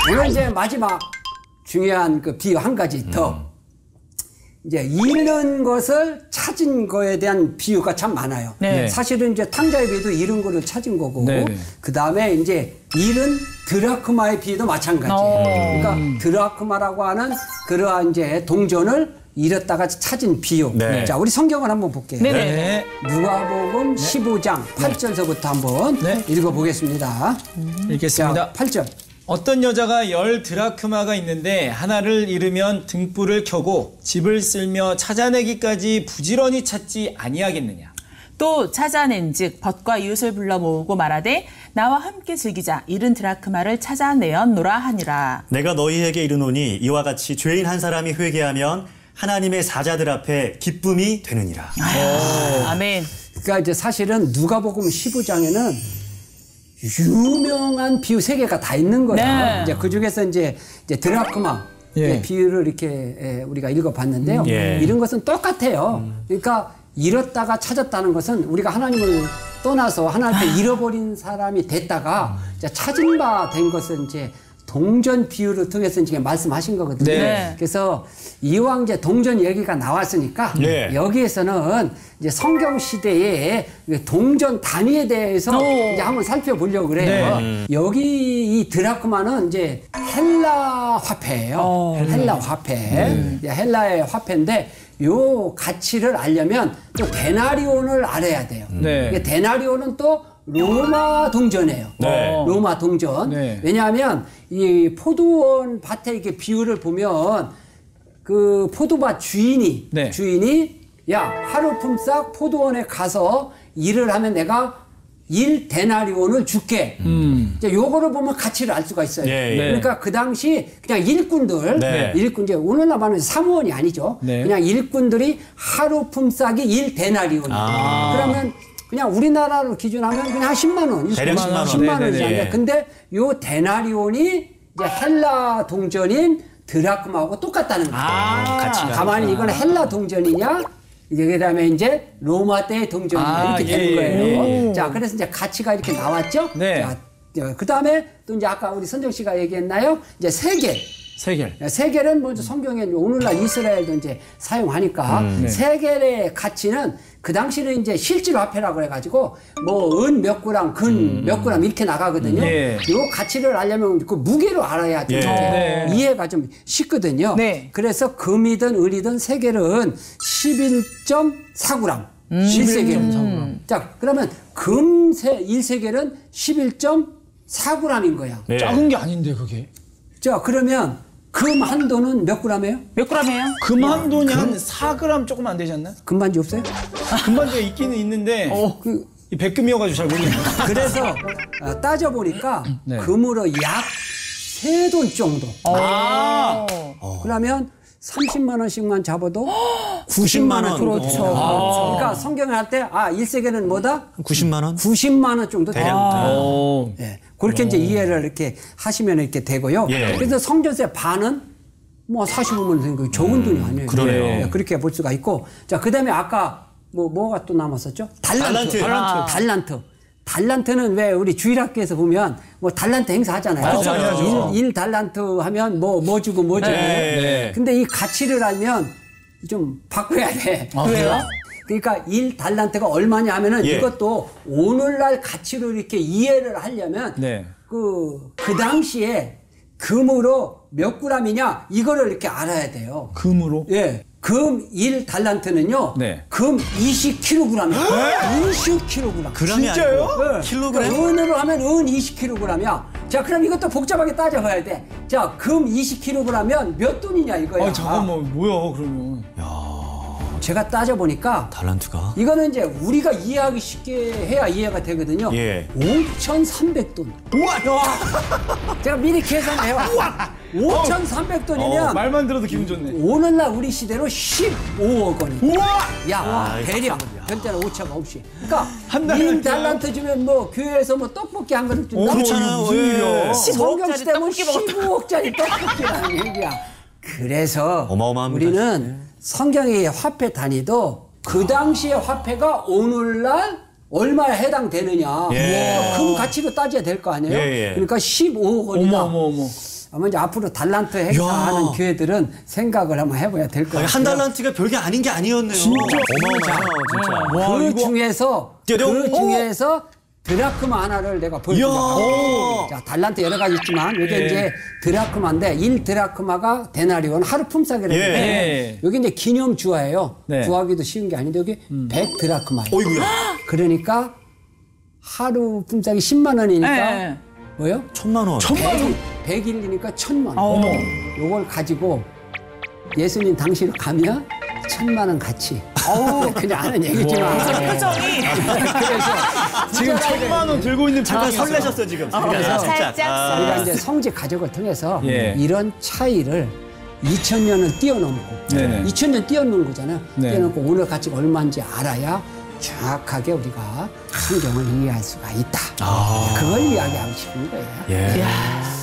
오늘 이제 마지막 중요한 그 비유 한 가지 더. 이제 잃은 것을 찾은 거에 대한 비유가 참 많아요. 네. 사실은 이제 탕자의 비유도 잃은 거를 찾은 거고, 네. 그 다음에 이제 잃은 드라크마의 비유도 마찬가지예요. 그러니까 드라크마라고 하는 그러한 이제 동전을 잃었다가 찾은 비유. 네. 자, 우리 성경을 한번 볼게요. 네네. 누가복음 15장 8절서부터 한번 네. 읽어보겠습니다. 읽겠습니다. 자, 8절. 어떤 여자가 10 드라크마가 있는데 하나를 잃으면 등불을 켜고 집을 쓸며 찾아내기까지 부지런히 찾지 아니하겠느냐. 또 찾아낸즉 벗과 이웃을 불러 모으고 말하되 나와 함께 즐기자 잃은 드라크마를 찾아내었노라 하니라. 내가 너희에게 이르노니 이와 같이 죄인 한 사람이 회개하면 하나님의 사자들 앞에 기쁨이 되느니라. 아멘. 그러니까 이제 사실은 누가복음 15장에는 유명한 비유 3개가 다 있는 거야. 네. 이제 그 중에서 이제 드라크마 예. 비유를 이렇게 우리가 읽어봤는데요. 예. 이런 것은 똑같아요. 그러니까 잃었다가 찾았다는 것은 우리가 하나님을 떠나서 하나님 앞에 잃어버린 사람이 됐다가 이제 찾은 바 된 것을 이제 동전 비유를 통해서 이제 말씀하신 거거든요. 네. 그래서 이왕 이제 동전 얘기가 나왔으니까 네. 여기에서는 이제 성경 시대의 동전 단위에 대해서 이제 한번 살펴보려고 그래요. 네. 여기 이 드라크마는 이제 헬라 화폐예요. 헬라 화폐. 이제 헬라의 화폐인데 요 가치를 알려면 또 데나리온을 알아야 돼요. 네. 이게 데나리온은 또 로마 동전이에요. 네. 로마 동전. 네. 왜냐하면 이 포도원 밭에 이렇게 비유를 보면 그 포도밭 주인이 네. 야 하루 품삯 포도원에 가서 일을 하면 내가 1데나리온을 줄게. 이제 요거를 보면 가치를 알 수가 있어요. 예, 예. 그러니까 그 당시 그냥 일꾼들, 네. 일꾼 이제 오늘날 말하는 사무원이 아니죠. 네. 그냥 일꾼들이 하루 품삯이 1데나리온이에요. 그러면 그냥 우리나라로 기준하면 그냥 한 10만 원. 대략 10만 원. 10만 원이잖아요. 네네네. 근데 요 데나리온이 이제 헬라 동전인 드라크마하고 똑같다는 거죠. 가치가. 가만히 이건 헬라 동전이냐? 이제 그다음에 이제 로마 때의 동전이냐 이렇게 되는 거예요. 자, 그래서 이제 가치가 이렇게 나왔죠. 네. 자, 그다음에 또 이제 아까 우리 선정 씨가 얘기했나요? 이제 세겔. 세겔. 세겔은 먼저 성경에 오늘날 이스라엘도 이제 사용하니까 세겔의 가치는 그 당시는 이제 실질 화폐라고 해가지고 뭐 은 몇 그램, 근 몇 그램 이렇게 나가거든요. 예. 요 가치를 알려면 그 무게로 알아야 좀 예. 이렇게 네. 이해가 좀 쉽거든요. 네. 그래서 금이든 을이든 세겔은 11.4g. 1세겔. 자, 그러면 금 1세겔은 11.4g인 거야. 네. 작은 게 아닌데 그게. 자, 그러면 금 한도는 몇 g이에요? 몇 g이에요? 금한돈이 한 4g 조금 안 되지 않나? 금반지 없어요? 금반지가 있기는 있는데 그, 이 백금이어가지고 잘 모르겠네. 그래서 따져보니까 네. 금으로 약 3돈 정도. 그러면 30만 원씩만 잡아도 90만 원 정도. 그렇죠. 그러니까 성경을 할 때 1세겔은 뭐다? 90만 원? 90만 원 정도 돼요. 오. 예. 그렇게 이제 이해를 이렇게 하시면 이렇게 되고요. 예. 그래서 성전세 반은 뭐 45만 원 되는 거 적은 돈이 아니에요. 그러네요. 예, 그렇게 볼 수가 있고. 자, 그다음에 아까 뭐가 또 남았었죠? 달란트. 달란트. 달란트는 왜 우리 주일학교에서 보면 뭐 달란트 행사 하잖아요. 많이 하죠. 1 달란트 하면 뭐 주고 뭐 주고. 네. 근데 이 가치를 알면 좀 바꿔야 돼. 왜요? 그러니까 1 달란트가 얼마냐 하면은 예. 이것도 오늘날 가치로 이렇게 이해를 하려면 네. 그 당시에 금으로 몇 그램이냐 이거를 이렇게 알아야 돼요. 금으로? 예. 금 1 달란트는요. 네. 금 20kg이에요. 20kg. 그램이 진짜요? 아니고 킬로그램? 그러니까 은으로 하면 은 20kg이야. 자, 그럼 이것도 복잡하게 따져봐야 돼. 자, 금 20kg면 몇 돈이냐 이거야. 아 잠깐만 뭐야 그러면? 제가 따져보니까 달란트가? 이거는 이제 우리가 이해하기 쉽게 해야 이해가 되거든요. 예. 5,300돈. 우와! 제가 미리 계산해요. 5,300돈이면 말만 들어도 기분 좋네. 오늘날 우리 시대로 15억 원이에요. 우와! 야, 대략. 결제는 5천 없이. 그러니까 한 달에 1 달란트 주면 뭐 교회에서 뭐 떡볶이 한 그릇 준다. 그렇잖아요. 무슨 일이야. 성경 15억짜리 시대면 떡볶이 먹었다. 15억짜리 떡볶이라는 얘기야. 그래서 어마어마합니다, 우리는 성경의 화폐 단위도 그 당시의 화폐가 오늘날 얼마에 해당되느냐. 예. 금 가치로 따져야 될 거 아니에요. 예, 예. 그러니까 15억 원이다. 어머. 아마 이제 앞으로 달란트 행사하는 야. 교회들은 생각을 한번 해봐야 될 것 같아요. 한 달란트가 별게 아닌 게 아니었네요. 진짜 어마어마해요, 진짜. 와, 그 이거- 중에서 드라크마 하나를 내가 보여드릴게요. 자, 달란트 여러 가지 있지만 이게 예. 이제 드라크마인데 1드라크마가 데나리온 하루 품삯이라는데 예. 여기 이제 기념 주화예요. 네. 구하기도 쉬운 게 아닌데 여기 100드라크마예요. 어이구야. 그러니까 하루 품삯이 10만 원이니까 네. 뭐요? 1,000만 원. 100일이니까 1,000만 원. 요걸 가지고 예수님 당시로 가면 1,000만 원 같이. 그냥 하는 얘기지만. 표정이 그래서 지금 1,000만 원 들고 있는 잠깐 상황이었어요. 설레셨어 지금. 그래서 살짝 우리가 이제 성지 가족을 통해서 예. 이런 차이를 2000년을 뛰어넘고 네네. 2000년 뛰어넘는 거잖아요. 네. 뛰어넘고 오늘 가치가 얼마인지 알아야 정확하게 우리가 성경을 이해할 수가 있다. 그걸 이야기하고 싶은 거예요. 예. 이야.